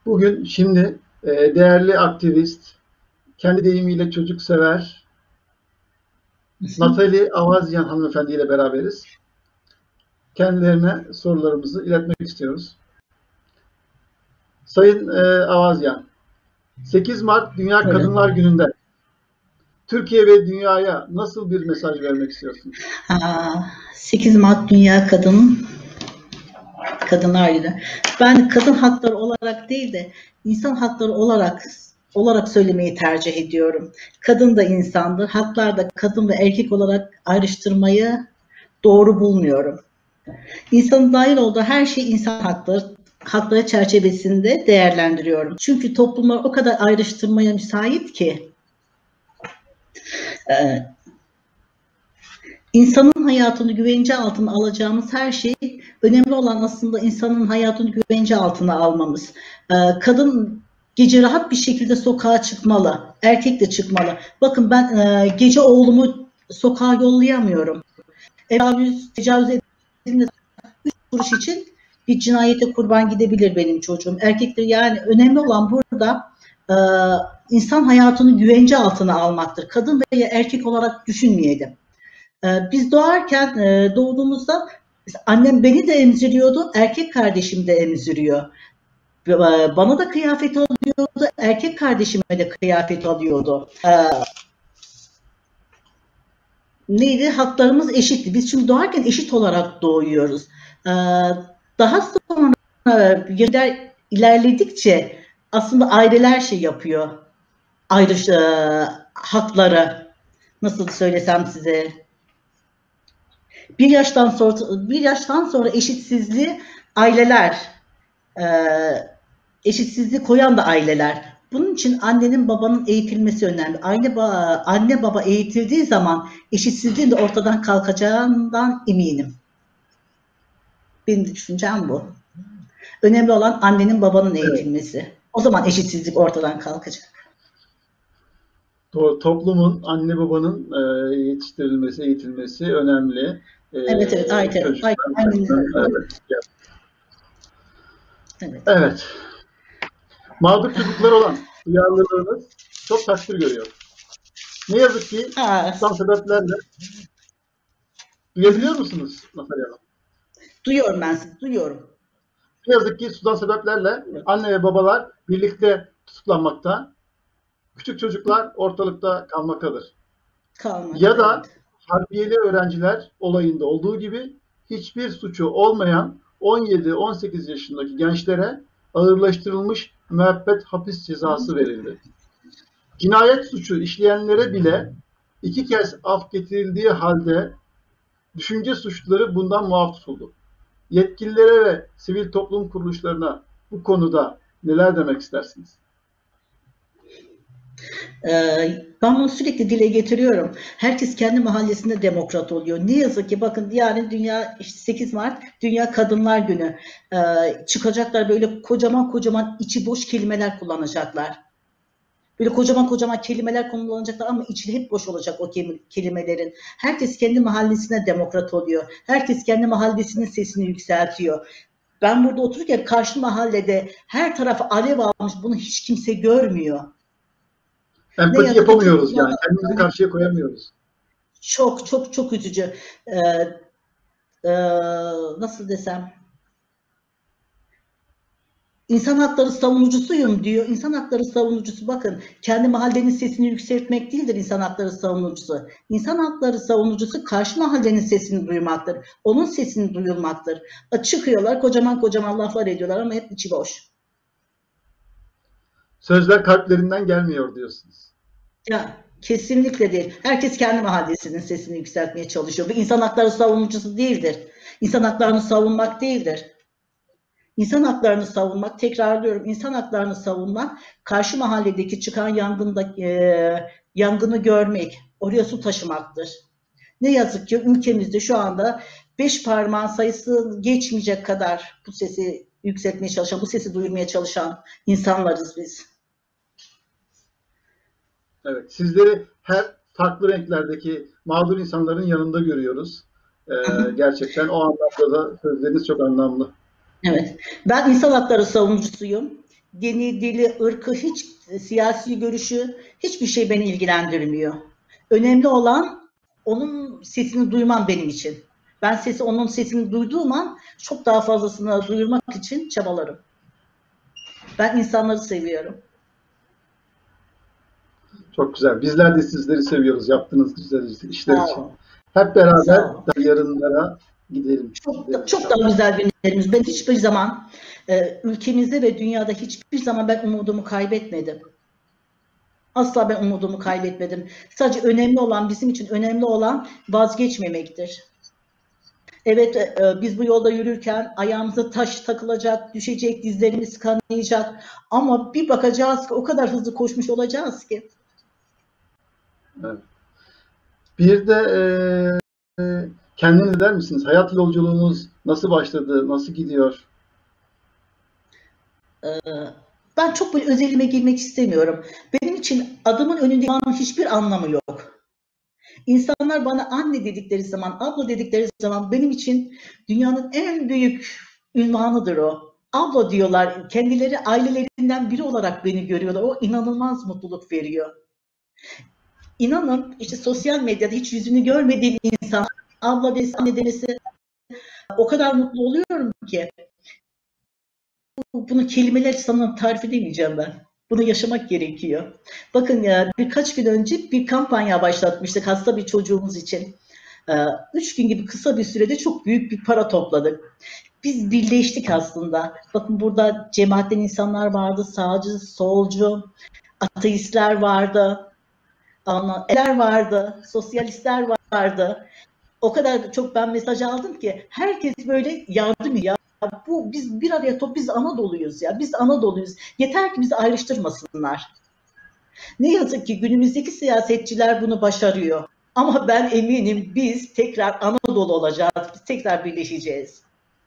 Bugün şimdi değerli aktivist, kendi deyimiyle çocuksever Natali Avazyan hanımefendi ile beraberiz. Kendilerine sorularımızı iletmek istiyoruz. Sayın Avazyan, 8 Mart Dünya Öyle. Kadınlar Günü'nde Türkiye ve dünyaya nasıl bir mesaj vermek istiyorsunuz? 8 Mart Dünya Kadınlar Günü. Ben kadın hakları olarak değil de insan hakları olarak söylemeyi tercih ediyorum. Kadın da insandır. Haklar da kadın ve erkek olarak ayrıştırmayı doğru bulmuyorum. İnsanın dahil olduğu her şey insan hakları çerçevesinde değerlendiriyorum. Çünkü toplumlar o kadar ayrıştırmaya müsait ki İnsanın hayatını güvence altına alacağımız her şey, önemli olan aslında insanın hayatını güvence altına almamız. Kadın gece rahat bir şekilde sokağa çıkmalı, erkek de çıkmalı. Bakın ben gece oğlumu sokağa yollayamıyorum. Tecavüz edildiğinde 3 kuruş için bir cinayete kurban gidebilir benim çocuğum. Erkekler, yani önemli olan burada insan hayatını güvence altına almaktır. Kadın veya erkek olarak düşünmeyelim. Biz doğarken, doğduğumuzda annem beni de emziriyordu, erkek kardeşim de emziriyor. Bana da kıyafet alıyordu, erkek kardeşime de kıyafet alıyordu. Neydi? Haklarımız eşitti. Biz çünkü doğarken eşit olarak doğuyoruz. Daha sonra ilerledikçe aslında aileler şey yapıyor. Hakları nasıl söylesem size. Bir yaştan sonra eşitsizliği eşitsizliği koyan da aileler. Bunun için annenin babanın eğitilmesi önemli. Anne baba eğitildiği zaman eşitsizliğin de ortadan kalkacağından eminim. Benim düşüncem bu. Önemli olan annenin babanın eğitilmesi. Evet. O zaman eşitsizlik ortadan kalkacak. Toplumun, anne babanın yetiştirilmesi, eğitilmesi önemli. Evet, aynen. Evet. Mağdur çocuklar olan duyarlılığınız çok takdir görüyor. Ne yazık ki İslam sebeplerle duyabiliyor musunuz Natalya Hanım? Duyuyorum ben sizi, duyuyorum. Ne yazık ki sudan sebeplerle anne ve babalar birlikte tutuklanmakta. Küçük çocuklar ortalıkta kalmaktadır. Ya da harbiyeli öğrenciler olayında olduğu gibi hiçbir suçu olmayan 17-18 yaşındaki gençlere ağırlaştırılmış müebbet hapis cezası verildi. Cinayet suçu işleyenlere bile 2 kez af getirildiği halde düşünce suçluları bundan muaf tutuldu. Yetkililere ve sivil toplum kuruluşlarına bu konuda neler demek istersiniz? Ben bunu sürekli dile getiriyorum. Herkes kendi mahallesinde demokrat oluyor. Ne yazık ki bakın, yarın 8 Mart Dünya Kadınlar Günü. Çıkacaklar böyle kocaman içi boş kelimeler kullanacaklar. Böyle kocaman kelimeler kullanacaklar ama içi hep boş olacak o kelimelerin. Herkes kendi mahallesine demokrat oluyor. Herkes kendi mahallesinin sesini yükseltiyor. Ben burada otururken karşı mahallede her tarafı alev almış, bunu hiç kimse görmüyor. Empati yapamıyoruz yani. Kendimizi karşıya koyamıyoruz. Çok üzücü. Nasıl desem? İnsan hakları savunucusuyum diyor. İnsan hakları savunucusu, bakın, kendi mahallenin sesini yükseltmek değildir insan hakları savunucusu. İnsan hakları savunucusu karşı mahallenin sesini duymaktır. Onun sesini duyulmaktır. Çıkıyorlar kocaman laflar ediyorlar ama hep içi boş. Sözler kalplerinden gelmiyor diyorsunuz. Ya kesinlikle değil. Herkes kendi mahallesinin sesini yükseltmeye çalışıyor. Bu insan hakları savunucusu değildir. İnsan haklarını savunmak değildir. İnsan haklarını savunmak, tekrarlıyorum, insan haklarını savunmak, karşı mahalledeki çıkan yangını görmek, oraya su taşımaktır. Ne yazık ki ülkemizde şu anda 5 parmağın sayısı geçmeyecek kadar bu sesi yükseltmeye çalışan, bu sesi duyurmaya çalışan insanlarız biz. Evet, sizleri her farklı renklerdeki mağdur insanların yanında görüyoruz. Gerçekten o anlamda da sözleriniz çok anlamlı. Evet, ben insan hakları savunucusuyum. dini, dili, ırkı, hiç siyasi görüşü, hiçbir şey beni ilgilendirmiyor. Önemli olan onun sesini duymam benim için. Ben onun sesini duyduğum an çok daha fazlasını duyurmak için çabalarım. Ben insanları seviyorum. Çok güzel. Bizler de sizleri seviyoruz yaptığınız güzel işler için. Hep beraber yarınlara gidelim. Çok daha güzel günlerimiz. Ben hiçbir zaman ülkemizde ve dünyada hiçbir zaman ben umudumu kaybetmedim. Asla ben umudumu kaybetmedim. Sadece önemli olan, bizim için önemli olan vazgeçmemektir. Evet, biz bu yolda yürürken ayağımıza taş takılacak, düşecek, dizlerimiz kanayacak. Ama bir bakacağız ki o kadar hızlı koşmuş olacağız ki. Evet. Bir de kendiniz der misiniz? Hayat yolculuğunuz nasıl başladı, nasıl gidiyor? Ben çok böyle özelime girmek istemiyorum. Benim için adımın önünde hiçbir anlamı yok. İnsanlar bana anne dedikleri zaman, abla dedikleri zaman benim için dünyanın en büyük ünvanıdır o. Abla diyorlar, kendileri ailelerinden biri olarak beni görüyorlar. O inanılmaz mutluluk veriyor. İnanın işte sosyal medyada hiç yüzünü görmediğim insan abla demesi, anne demesi o kadar mutlu oluyorum ki. Bunu kelimeler sanırım tarif edemeyeceğim ben. Bunu yaşamak gerekiyor. Bakın ya, birkaç gün önce bir kampanya başlatmıştık hasta bir çocuğumuz için. 3 gün gibi kısa bir sürede çok büyük bir para topladık. Biz birleştik aslında. Bakın burada cemaatten insanlar vardı, sağcı, solcu, ateistler vardı, vardı, sosyalistler vardı. O kadar çok ben mesaj aldım ki herkes böyle yardım ya. Biz bir araya biz Anadolu'yuz ya. Biz Anadolu'yuz. Yeter ki bizi ayrıştırmasınlar. Ne yazık ki günümüzdeki siyasetçiler bunu başarıyor. Ama ben eminim biz tekrar Anadolu olacağız. Biz tekrar birleşeceğiz.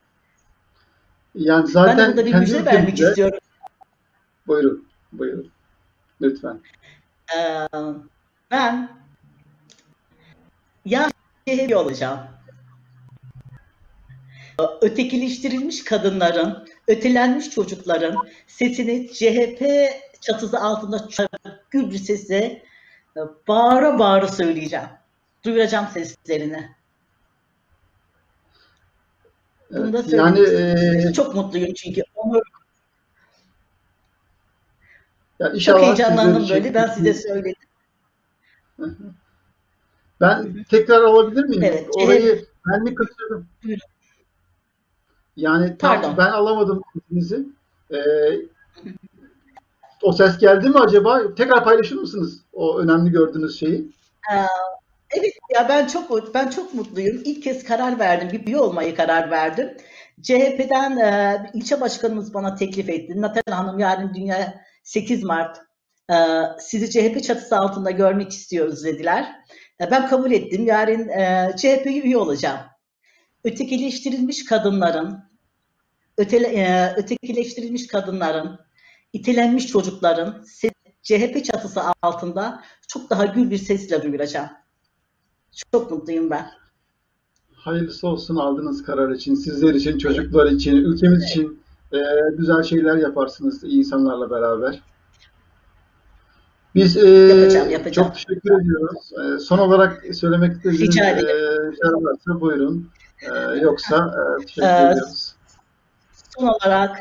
Yani zaten ben burada bir müjde vermek istiyorum. Buyurun, buyurun. Lütfen. Ben ya CHP olacağım. Ötekileştirilmiş kadınların, ötelenmiş çocukların sesini CHP çatısı altında gür bir sesle bağıra bağıra söyleyeceğim. Duyuracağım seslerini. Bunu da söylemek çok mutluyum çünkü onu yani çok heyecanlandım böyle. Ben size söyledim. Ben tekrar alabilir miyim? Evet. Orayı ben mi kaçırdım? Buyurun. Yani tam ben alamadım sesinizi. O ses geldi mi acaba? Tekrar paylaşır mısınız o önemli gördüğünüz şeyi? Evet ya, ben çok mutluyum. İlk kez karar verdim. Bir üye olmaya karar verdim. CHP'den ilçe başkanımız bana teklif etti. Natal Hanım, yarın dünya 8 Mart. Sizi CHP çatısı altında görmek istiyoruz dediler. Ben kabul ettim. Yarın CHP'ye üye olacağım. Ötekileştirilmiş kadınların, ötekileştirilmiş kadınların, itelenmiş çocukların CHP çatısı altında çok daha gür bir sesle duyuracağım. Çok mutluyum ben. Hayırlısı olsun aldığınız karar için, sizler için, çocuklar için, ülkemiz için güzel şeyler yaparsınız insanlarla beraber. Biz yapacağım. çok teşekkür ediyoruz. Son olarak söylemek istediğiniz şeyler varsa buyurun. Yoksa teşekkür ediyoruz. Son olarak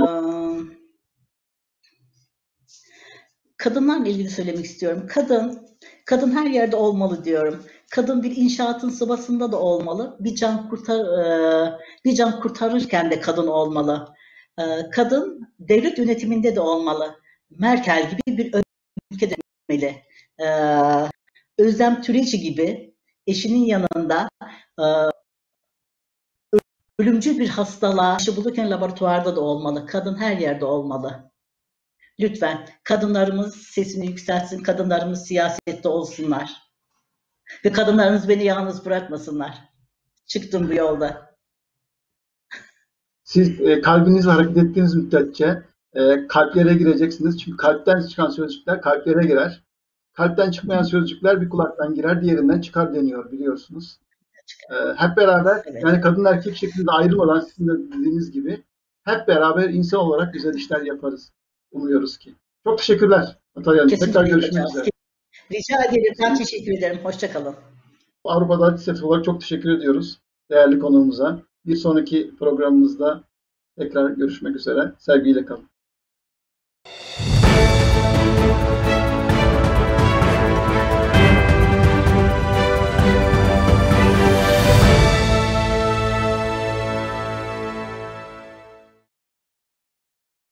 kadınlarla ilgili söylemek istiyorum. Kadın her yerde olmalı diyorum. Kadın bir inşaatın sıvasında da olmalı. Bir can kurtarırken de kadın olmalı. Kadın devlet yönetiminde de olmalı. Merkel gibi bir ülkede olmalı. Özlem Türeci gibi eşinin yanında ölümcül bir hastalığa aşı bulurken laboratuvarda da olmalı. Kadın her yerde olmalı. Lütfen kadınlarımız sesini yükseltsin, kadınlarımız siyasette olsunlar. Ve kadınlarımız beni yalnız bırakmasınlar. Çıktım bu yolda. Siz kalbinizle hareket ettiğiniz müddetçe kalplere gireceksiniz. Çünkü kalpten çıkan sözcükler kalplere girer. Kalpten çıkmayan sözcükler bir kulaktan girer, diğerinden çıkar deniyor biliyorsunuz. Hep beraber yani kadın erkek şeklinde ayrılmadan sizin de dediğiniz gibi hep beraber insan olarak güzel işler yaparız. umuyoruz ki. Çok teşekkürler Atay Hanım. Tekrar görüşmek üzere. Rica ederim. Ben teşekkür ederim. Hoşçakalın. Avrupa Adalet Lisesi olarak çok teşekkür ediyoruz değerli konuğumuza. Bir sonraki programımızda tekrar görüşmek üzere. Sevgiyle kalın.